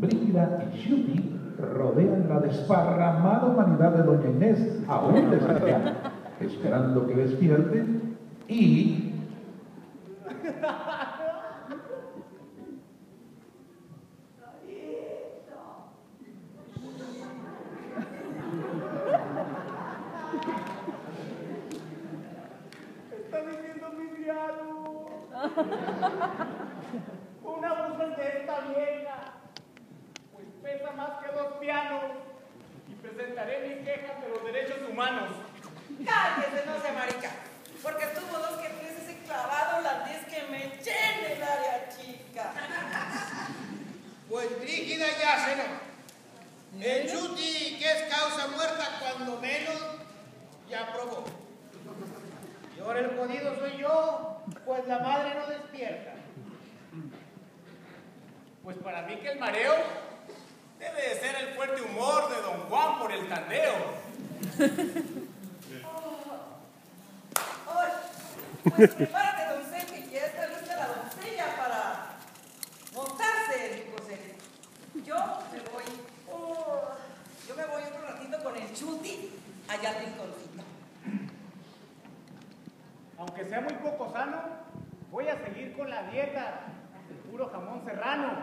Brígida y Chuti rodean la desparramada humanidad de doña Inés, aún desmayada, esperando que despierte y... Está diciendo mi diálogo. Un abuso de esta vieja. Pues pesa más que 2 pianos. Y presentaré mi queja de los derechos humanos. Cállese, no sea marica. Porque tuvo 2 que 3 ese clavado las 10 que me eché en el área chica. Pues Brígida ya se no. El Chuti, que es causa muerta cuando menos, ya probó. Y ahora el jodido soy yo, pues la madre no despierta. Pues para mí que el mareo debe de ser el fuerte humor de don Juan por el tandeo. Pues prepárate, doncella, que ya está lista la doncella para montarse en mi cosecha. Yo me voy otro ratito con el Chuti allá al rinconcito. Aunque sea muy poco sano, voy a seguir con la dieta del puro jamón serrano.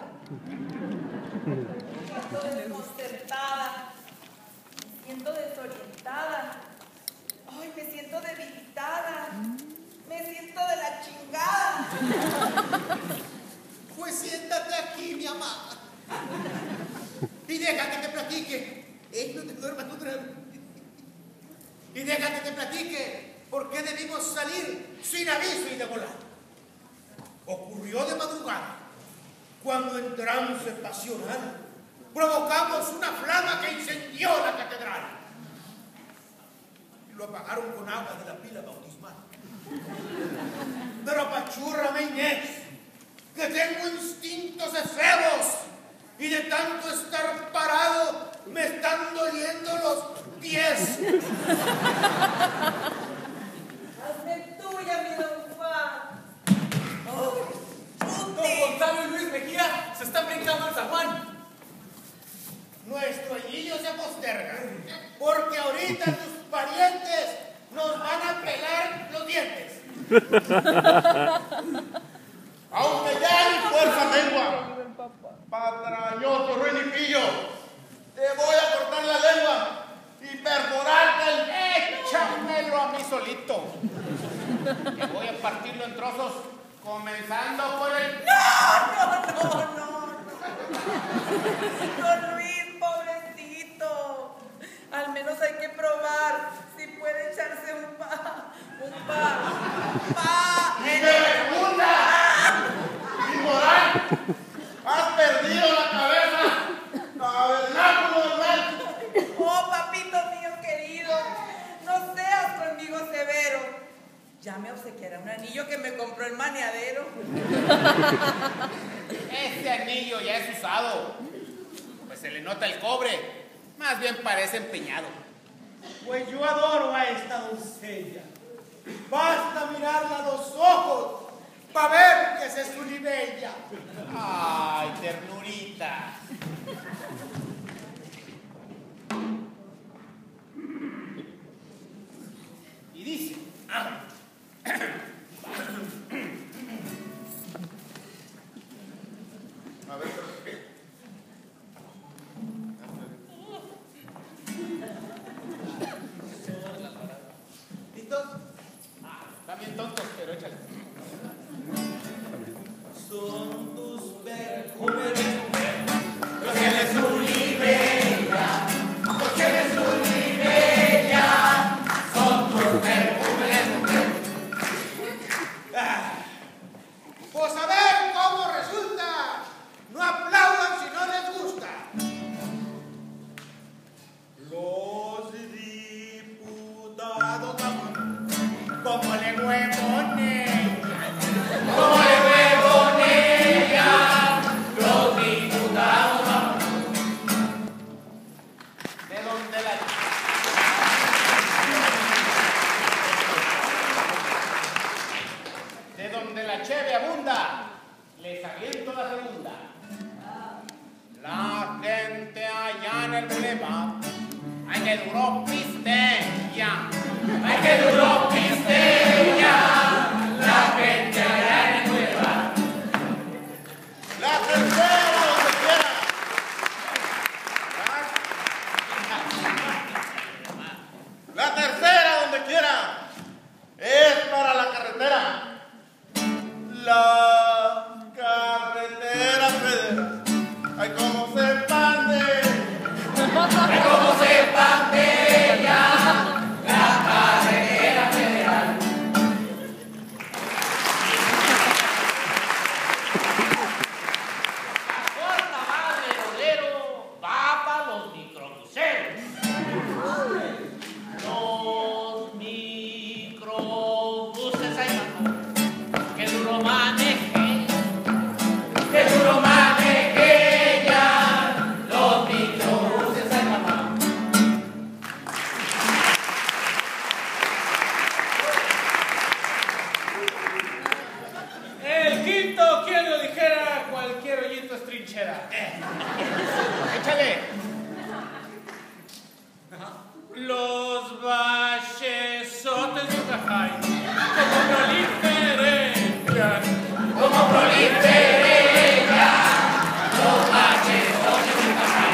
Me siento desconcertada, me siento desorientada, ay, me siento debilitada, me siento de la chingada. Pues siéntate aquí, mi amada. Y deja que te platique. No te duermas otra vez. Y deja que te platique por qué debimos salir sin aviso y de volar. Ocurrió de madrugada, cuando en trance pasional provocamos una flama que incendió la catedral. Y lo apagaron con agua de la pila bautismal. Pero apachúrrame, Inés, que tengo instintos efebos y de tanto estar parado me están doliendo los pies. Hazme tuya, mi don Juan. Don Gonzalo y Luis Mejía se están brincando el San Juan. Nuestro añillo se posterga, porque ahorita tus parientes nos van a pelar los dientes. Aunque ya mi fuerza lengua, patrañoso ruinipillo, te voy a cortar la lengua y perforarte el... Échamelo a mí solito. Que voy a partirlo en trozos, comenzando por el... No. Don Luis, pobrecito. Al menos hay que probar si puede echarse un pa. ¡Y me fecunda! ¡Inmoral! ¡Has perdido la cabeza! ¡Tabernáculo normal! Oh, papito mío querido, no seas conmigo severo. Ya me obsequiará un anillo que me compró el maniadero. Este anillo ya es usado. Pues se le nota el cobre. Más bien parece empeñado. Pues yo adoro a esta doncella. Basta mirarla a los ojos para ver que esa es su libella. Ay, ternurita. Y dice... A ver, ¿listos? Están bien tontos, pero échale. Son tus perfumes, los que les en el bulevar. Ay, que duro pisteña. Ay, que duro pisteña. La gente allá en el bulevar. La tercera donde quiera. La tercera donde quiera. Es para la carretera. La carretera federal. Ay, cómo se expande. Ay, cómo se expandella la carretera federal. La cuarta va de rodero, va para los microbuseros. Los microbuses ahí van. Que duro maneje, que duro maneje ya. Los microbuses ahí van. El quinto, quien lo dijera, cualquier hoyito es trinchera. Échale. Los vallesotes de Ucajay, como proliferan, como proliferan, los vallesotes de Ucajay.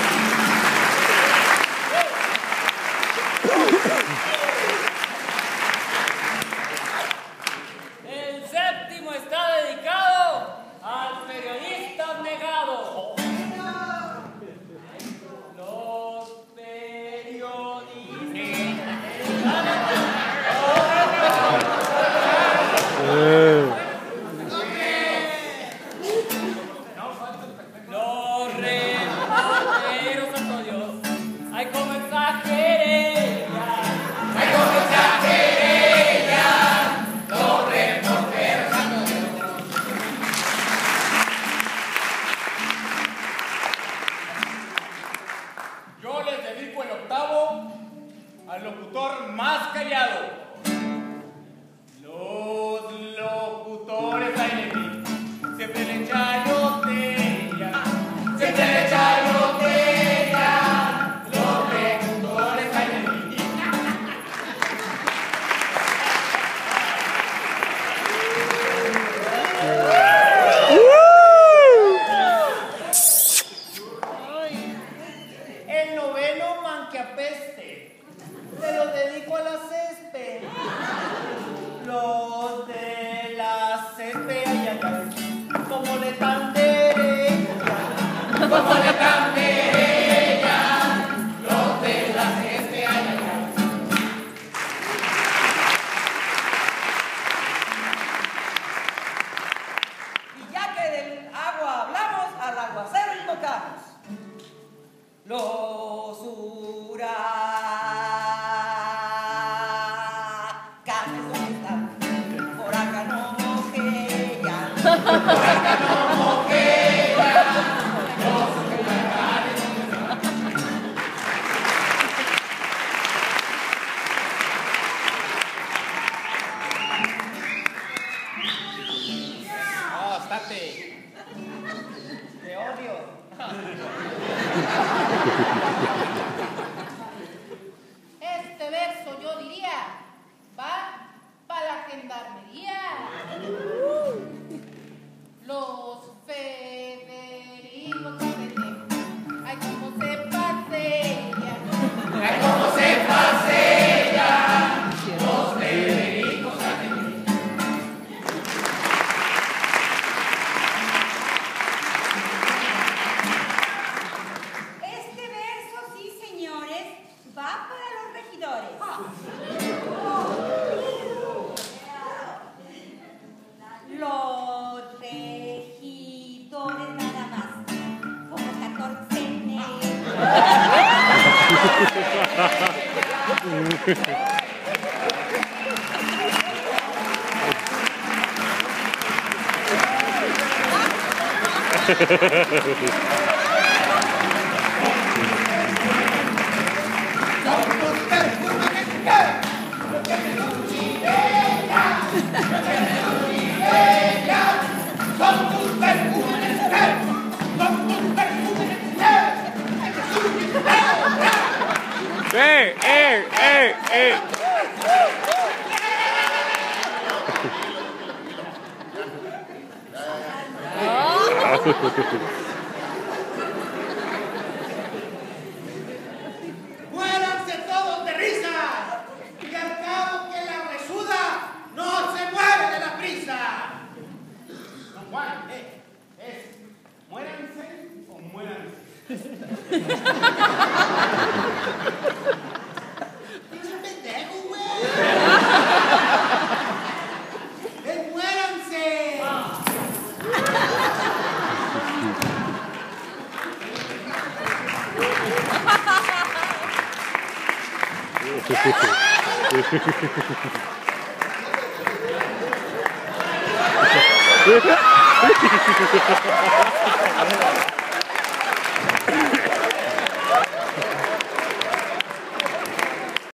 El séptimo está dedicado al periodista abnegado. Los periodistas. Los reporteros, santo Dios. Ay, como exageré ya. Ay, como exageré ya. Los reporteros, santo Dios. Yo les dedico el octavo al locutor más callado. Los locutores ahí de mí siempre le chayotea, siempre le chayotea. Los locutores ahí de mí. El noveno manqueapeste, se lo dedico a la césped. Los de la césped, ay, ay, ay, como le tan derecha, como le tan derecha. Los de la césped, ay, ay, ay. Y ya que del agua hablamos, al aguacero invocamos. Los huracanes, ¿dónde están? Por acá no moquean. Por acá no moquean. Los huracanes, ¿dónde están? No, estate. Te odio. Este verso yo diría va para la gendarmería. Los Federicos ay, cómo se pasean. Ay, cómo se pasean los Federicos. Este verso, sí, señores, va para los regidores. Los regidores nada más, como 14 Son tus perfumes, son tus perfumes. Muéranse todos de risa. Y al cabo que la huesuda no se muere de la prisa. Don Juan, ¿muéranse o muéranse? ¡Pinche pendejo, güey! ¡Muéranse! ¡Ah!